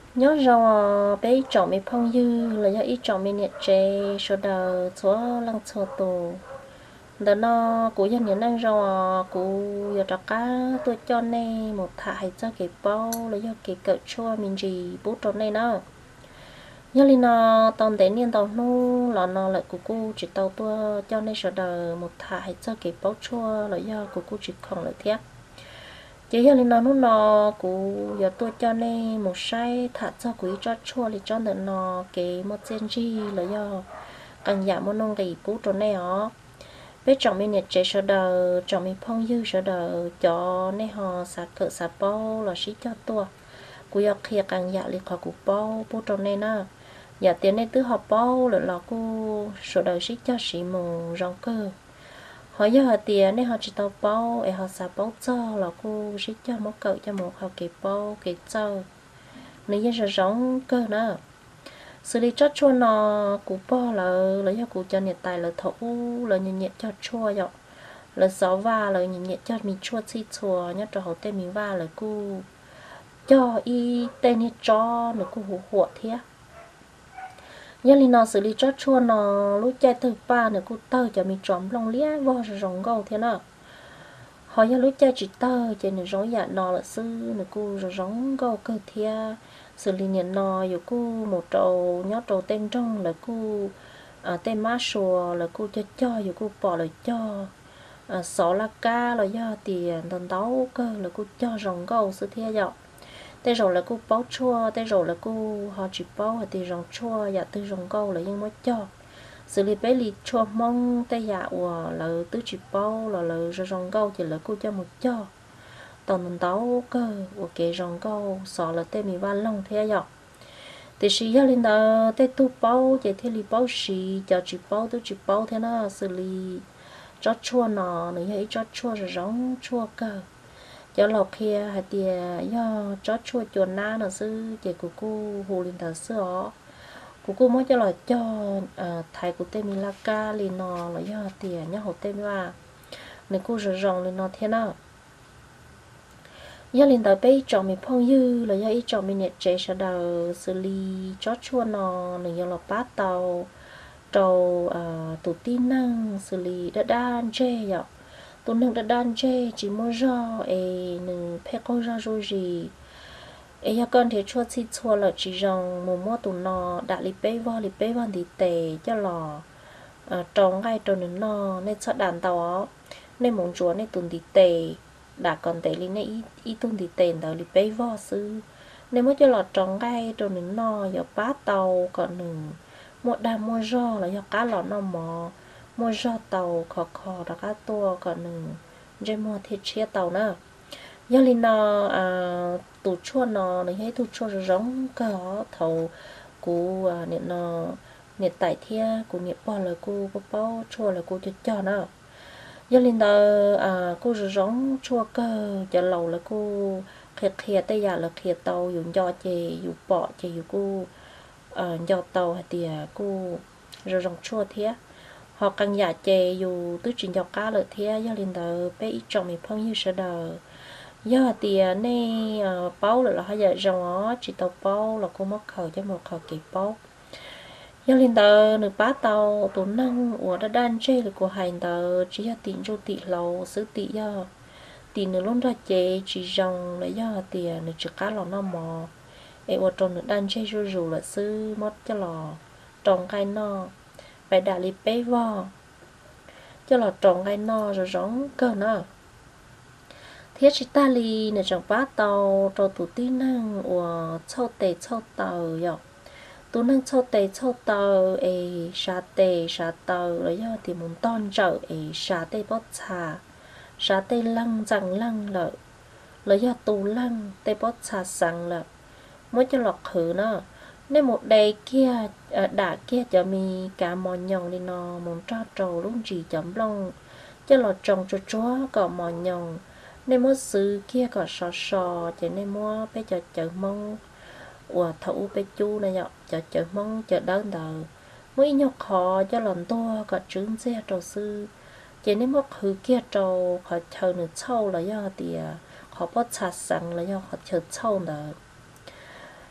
nhớ rằng bé chọn mình phong dư là do ít chọn mình nhẹ chế số đầu số lăng số tổ đó nó của dân nhớ năng rằng của giờ trắc cá tôi cho nên một thải cho cái bao là do cái cỡ chua mình gì bút trong này nó nhớ li nó tòn đến niên tàu nu là nó lại của cô chỉ tàu tôi cho nên số đầu một thải cho cái bao chua là do của cô chỉ còn lại thế chỉ giờ lên nó cú giờ tôi cho nên một sai thật cho quý cho chua thì cho nên nó cái một chân chi là do càng giảm một nông cái bút trốn này ó biết chồng mình nhiệt chế sợ đờ chồng mình phong dư sợ đờ cho nên họ sạc cỡ sạc bao là sĩ cho tôi cú giờ kia càng giảm liền khỏi cú bao bút trốn này nè giờ tiền này tứ học bao là cú sợ đờ sĩ cho sĩ mù rong cơ họ giờ họ tiền nên họ chỉ tao bao ấy họ xả bao cho là cô chỉ cho một cậu cho một họ kịp bao kịp cho nếu như giống cơ nữa xử lý cho chua nó cú bao là do cú cho nhiệt tài là thấu là nhiệt cho chua vậy là gió va là nhiệt cho mình chua xí chua nhá cho họ tên mình va là cú cho y tên như cho nó cú hủ hụt thế giờ li nó xử lý cho chua nó lúc chạy từ ba nữa cú tơ cho mình chọn lòng lia vào rong gầu thế nào họ giờ lúc chơi chỉ tơ chơi nữa giống dạ nọ là sư nữa cô rồi giống gầu cơ thia xử lý nhận nọ rồi cô một trầu nhót trầu tên trong là cô tên má sùa là cô cho rồi cô bỏ lại cho sọ la ca là do tiền tần tấu cơ là cô cho rong gầu sư thia dạo tê rồi là cô báo chua tê rồi là cô họ chỉ báo thì rong chua dạ tư rong gầu là nhưng mới cho xử lý bé lì chua mong tay dạ của là tứ chỉ bao là rong câu chỉ là cô cho một cho tàu tàu cơ của cái rong câu sọ là tên mình van long thế dọc thì sĩ gia linh đó tê tu bao chỉ thế lì bao sĩ cho chỉ bao tứ chỉ bao thế nó xử lý cho chua nọ nữa ấy cho chua rồi rong chua cơ cho lọc kia hay tiề do cho chua chuồn na nó sư chỉ của cô hồ linh thờ xưa cô mới cho là cho thầy của tên mình là ca li nó là do tiền nhá hộp tên là nên cô rồi rong li nó thế nào do linh tới bây chọn mình phong dư là do ý chọn mình nhẹ chế sẽ đầu xử lý cho chua nó là do là bát tàu tàu tủ tin năng xử lý đã đan chê vậy tủ năng đã đan chê chỉ mua rau ấy nương phê con rau rồi gì ấy ya con thì chua xí chua là chỉ rằng một mua tụ nó đã li bê vào thì tệ cho lò trồng ngay trồng nó nên cho đàn tàu nên muốn chúa nên tụi thì tệ đã còn tệ li nên ít tụi thì tệ đó li bê vào sư nên mới cho lò trồng ngay trồng nó giờ bát tàu còn nừng một đàn mua rau là giờ cá lò nó mò mua rau tàu khò khò là cá tua còn nừng dây mua thịt chia tàu nữa giờ linh nó tụ chua nó hay tụ chua giống có thầu của nhiệt nó nhiệt tại thia của nhiệt bao là cô có bao chua là cô cho nó giờ linh đó cô giống chua cơ giờ lầu là cô khịt khịt tay giả là khịt tàu dùng do chè dùng bọ chè dùng cô do tàu thì cô rồi giống chua thia họ càng giả chè dù tứ trình dọc cá lợi thia giờ linh đó bé ít trồng mình phong như sợ đời giờ thì này bao là hay giờ rong ó chỉ tàu bao là cô mất khẩu cho một khẩu kịp bao giờ lên tờ nửa bát tàu tốn năng của đã đan chơi là của hành tờ chỉ là tiền cho tỷ lầu sứ tỷ giờ tiền nửa luôn ra chế chỉ rong là giờ tiền nửa chỉ cá lò nó mò em ở trong nửa đan chơi rồi rồi là sư mất cho lò trồng cái no phải đả li bê vo cho lò trồng cái no rồi giống cơ nó thiết chỉ ta li nè trong bát tàu rồi tụ tin năng của châu tàu vậy tụ năng châu tàu ấy sa tàu rồi do thì muốn ton trở ấy sa tê bớt sa tê lăng rằng lăng lợi rồi do tụ lăng tê bớt xà sang lợi mới cho lọt khử nó nên một đầy kia đã kia cho mi cả mòn nhồng đi nó muốn cho trầu luôn chỉ chấm lông cho lọt trồng cho chúa có mòn nhồng nên mua sư kia có sò cho nên mua bé cho chợ mông và thấu bé chu này nhở cho chợ mông chợ đơn đầu mới nhóc khó cho lần to có trứng xe trầu sư cho nên mua khử kia trầu họ chờ nửa sâu là do thì họ bắt chặt sẵn là do họ chờ sâu nữa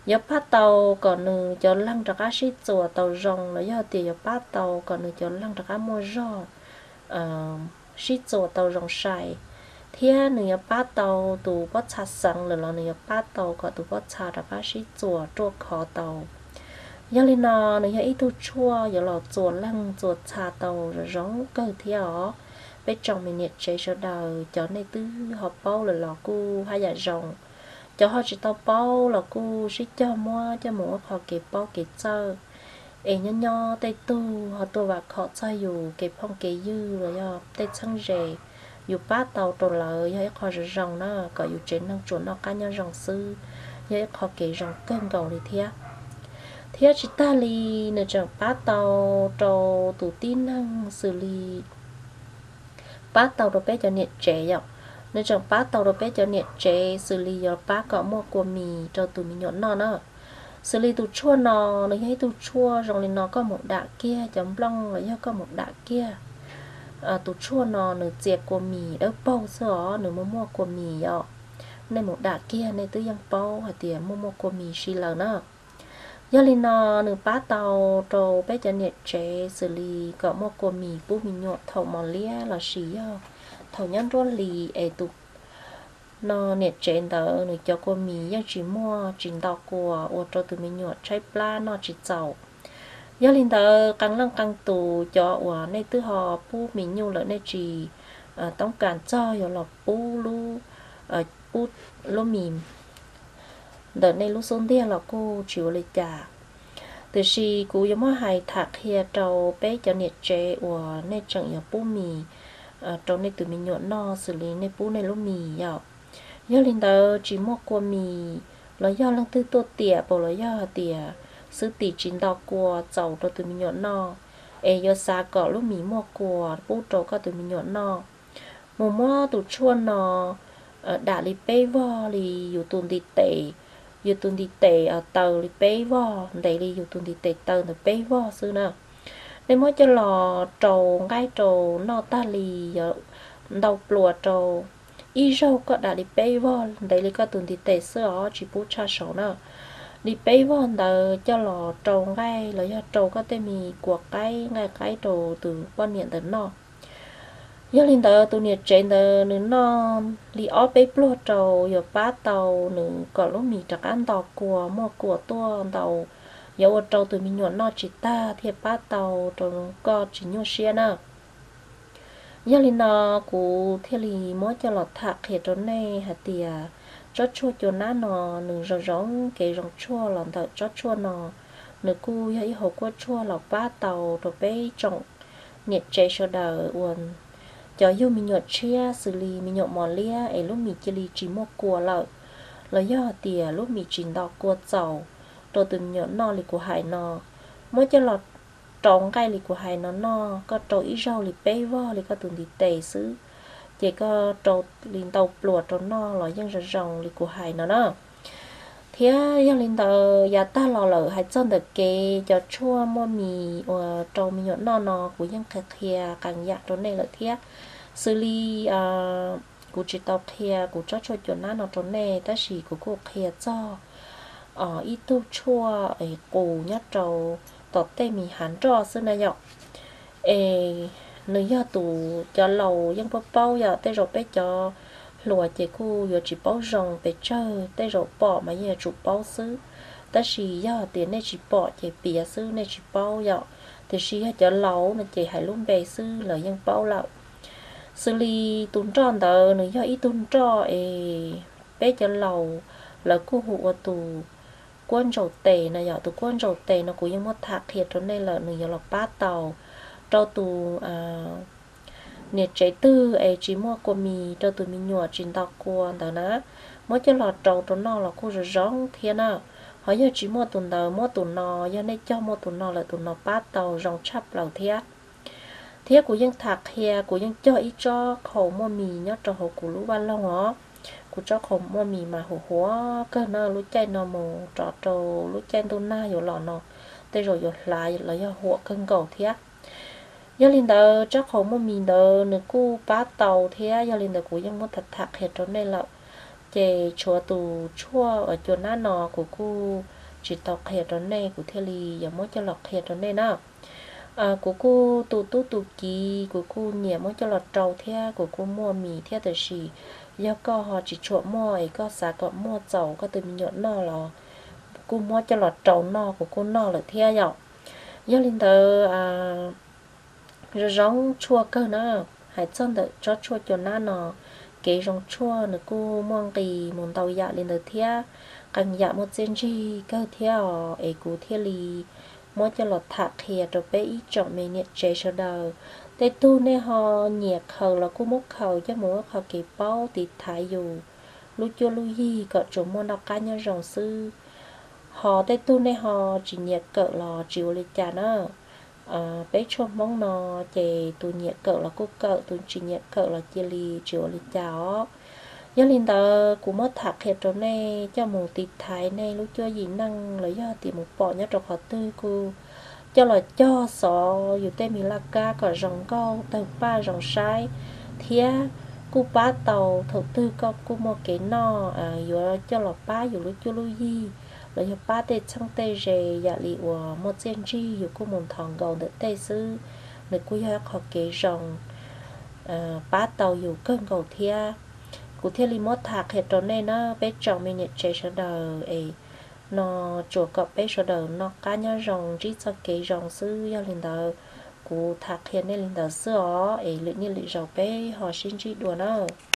giờ bắt tàu còn nửa cho lăng cho cá xí chùa tàu rồng là giờ tiền giờ bắt tàu còn nửa cho lăng cho cá mua giò xí chùa tàu rồng xài thế nửa bắt tàu tụ bắt chặt sẵn rồi là nửa bắt tàu có tụ bắt chặt cho cá xí chùa trôi khó tàu giờ lên nọ nửa ít tu chua giờ lò chùa lăng chùa chặt tàu rồi giống cơ theo bây trong mình nhiệt chế cho đầu cho nên tư họ bao là lò cu hay là rồng cho họ chỉ tao bao là cu chỉ cho mua họ kịp bao kịp chơi ấy nhỏ nhỏ tay tu họ tu và họ chơi dù kịp phong kịp dư rồi do tay chân rể dù bát tàu trộn lợi hay họ chỉ rồng nó có dù trên năng chuẩn nó cá nhân rồng sư hay họ kịp rồng cơn cầu đi theo theo chỉ ta li nữa chẳng bát tàu trâu tủ tin năng xử lý bát tàu đồ bé cho nhiệt trẻ dọc nên trong bát tàu đồ bé cho nhiệt trẻ xử lý giờ bát có mua của mì cho tụi mình nhọn nó xử lý tụi chua nó thấy tụi chua rồi thì nó có một đạ kia chấm long rồi có một đạ kia tụi chua nó nửa chẹt của mì đỡ bao giờ nửa mua của mì dọ nên một đạ kia nên tụi yang bao hay tiền mua của mì xì lờ nó giờ lên nó nửa bát tàu trâu bé cho nhiệt trẻ xử lý có một của mì bún mì nhọt thầu mòn lia là xì dọ thầu nhân rô lì ấy tụ nó nhiệt trên đó nửa cho cô mì yang chỉ mua chín đào của ô cho tụi mình nhọt trái pla nó chỉ giàu giờ linh đó căng lăng căng tụ cho ở này tư họ pu mình nhiều lợi này chỉต้องการcho rồi là pu lu mìm đợt này lu xuống đĩa là cô chịu lấy trả từ khi cô giống hai thạc kia trâu bé cho nhiệt chế ở này chẳng ở pu mì trâu này tụi mình nhọt no xử lý này pu này lu mì dạo giờ linh đó chỉ mua qua mì là do lăng tư tô tiệt bảo là do tiệt sư tỷ chín đào qua giàu cho tụi mình nhọn no e giờ xa cọ lúc mì mua qua bút trâu có tụi mình nhọn no mua tụi chuan no đã li bê vo liอยู่ตุนđi tệอยู่ตุนđi tệ ở tàu li bê vo đây liอยู่ตุนđi tệ tàu là bê vo xưa nào nên mới cho lò trâu ngay trâu no ta li đầu plùa trâu y rau có đã li bê vo đây li có tuần đi tệ xưa chỉ bút cha số nào đi bế von đờ cho lò trâu ngay là do trâu có tên mì của cái ngay cái trâu từ quan niệm đến nó giờ linh đờ tụ nhiệt trên đờ nữa nó li ó bế plua trâu giờ bát tàu nữa có lúc mì chắc ăn tàu của mua của tua tàu giờ trâu từ mình nhuận nó chỉ ta thiệt bát tàu trâu có chỉ nhuận xe nè giờ linh nó của thiệt li mới cho lọt thạc hiện trâu này hả tiề chót chua cho nó nửa rong cái rong chua làm thật chót chua nó nửa cu hay hộp qua chua lọc ba tàu rồi bé trồng nhiệt chế cho đời uốn cho yêu mình nhọt chia xử lý mình nhọt mòn lia ấy lúc mình chỉ li chỉ một cua là do tiề lúc mình chín đào cua dầu rồi từng nhọt no li của hải nó mới cho lọt trồng cây li của hải nó có trâu ít rau li bé vo li có từng đi tề xứ chỉ có trâu linh tàu plua trâu no là dân rong li của hải nó thế dân linh tàu nhà ta lò lợ hay chân được kê cho chua mua mì trâu mì nhọn no của dân khạc khia càng dạ trâu này là thế xử lý của chị tàu khia của cho chua chuẩn nó trâu này ta chỉ của cô khia cho ít tu chua ấy cổ nhất trâu tọt tê mì hán trò xưa này nhọ nếu giờ tụ cho lầu dân bao giờ tê rồi bé cho lùa chỉ cu giờ chỉ bao rồng bé chơi tê rồi bỏ mà giờ chụp bao xứ ta chỉ giờ tiền này chỉ bỏ chỉ bìa xứ này chỉ bao giờ thì chỉ cho lầu này chỉ hay luôn bé xứ là dân bao lậu xử lý tuần tròn tờ nếu giờ ít tuần trò bé cho lầu là cu hụt tụ quân dầu tề này giờ tụ quân dầu tề nó cũng như một thạc thiệt cho nên là nếu giờ là bát tàu cho tụ nhiệt chế tư ấy chỉ mua của mì cho tụi mình nhọ chín tao qua đó nè mới cho lọt trâu tụi nó là cô rồi rong thiên à họ giờ chỉ mua tụi đầu mua tụi nó giờ này cho mua tụi nó là tụi nó bát tàu rong chắp lầu thiệt thiệt của dân thạc hè của dân cho ít cho khẩu mua mì nhá cho hậu của lũ ban lâu hả của cho khẩu mua mì mà hổ hóa cơ nó lũ chay nó mù trọ trâu lũ chay tụi na rồi lọ nó tê rồi rồi lại là do hộ cân cầu thiệt giờ linh đờ chắc không mua mì đờ nửa cu bát tàu thế giờ linh đờ của dân muốn thật thật hết trong đây là chè chua tù chua ở chỗ nát nọ của cu chỉ tao khè đó này của thế li giờ mới cho lọt khè đó này đó của cô tụ kì của cô nhẹ mới cho lọt trâu theo của cô mua mì theo từ gì do có họ chỉ chuột mua ấy có xả có mua dầu có từ mình nhọn nó là cô mua cho lọt trâu nó của cô nó là theo dạo do linh tờ rồi rong chua cơ nó hãy chân được cho chua cho nó cái rong chua nữa cô mua kỳ muốn tàu dạ linh tờ theo càng dạ một chân chi cơ theo ấy cô theo li mỗi cho lọt thạc hè rồi bé ít chọn mình nhiệt chế sau đầu để tu nè họ nhiệt khẩu là cô múc khẩu cho mỗi khẩu cái bao thì thái dù lúc cho lúc gì cỡ chỗ mua đọc cá nhân rồng sư họ để tu nè họ chỉ nhiệt cỡ là chịu lịch trả nó bé cho mong nó chè tu nhiệt cỡ là cô cỡ tu chỉ nhiệt cỡ là chia li chịu lịch trả do linh ta cũng mất thạc hệ chỗ này cho một tịt thái này lúc cho gì năng lấy do tìm một bỏ nhất trong họ tư cô cho là cho sọ dù tên mình là ca có rồng câu tàu ba rồng sai thía cô bá tàu thầu tư có cô mua cái no dù cho là ba dù lúc cho lưu gì lấy cho ba tê trong tê rề dạ lì của một gen chi dù cô muốn thằng gầu được tê sư để cô cho họ cái rồng ba tàu dù cơn cầu thía cụ thể li mót thạc hệ tròn này nó bé chồng mình nhận chế sơ đầu ấy nó chuột cọp bé sơ đầu nó cá nhau rồng chỉ cho cái rồng sư do linh đầu cụ thạc hệ này linh đầu sữa ấy lựa như lựa rồng bé họ xin chỉ đùa nó